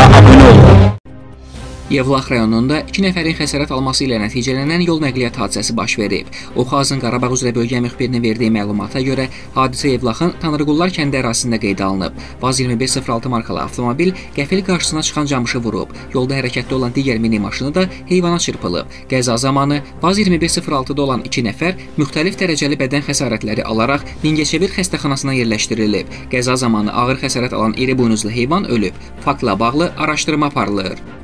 kanala abone olun. Yevlax rayonunda 2 nəfərin xəsarət alması ilə nəticələnən yol nəqliyyat hadisəsi baş verib. Oxazın Qarabağ üzrə bölgə müxbirinin verdiyi məlumata görə hadisə Yevlaxın Tanrıqullar kəndi ərazisində qeydə alınıb. Vaz 2506 markalı avtomobil qəfil qarşısına çıxan camışı vurub. Yolda hərəkətdə olan digər mini maşını da heyvana çırpılıb. Qəza zamanı Vaz 2506-da olan 2 nəfər müxtəlif dərəcəli bədən xəsarətləri alaraq Mingəçevir xəstəxanasına yerləşdirilib. Qəza zamanı ağır xəsarət alan iri buynuzlu heyvan ölüb. Faktla bağlı araşdırma aparılır.